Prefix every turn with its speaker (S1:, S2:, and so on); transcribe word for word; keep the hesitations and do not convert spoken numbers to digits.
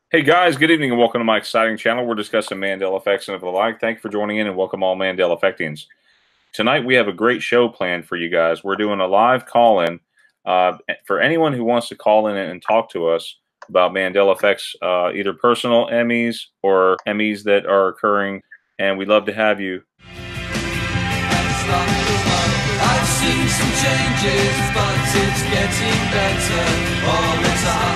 S1: Hey guys, good evening and welcome to my exciting channel. We're discussing Mandela effects and the like. Thank you for joining in and welcome all Mandela effectians. Tonight we have a great show planned for you guys. We're doing a live call-in uh, for anyone who wants to call in and talk to us about Mandela effects, uh, either personal M Es or M Es that are occurring, and we'd love to have you.
S2: I've seen some changes, but it's getting better all the time.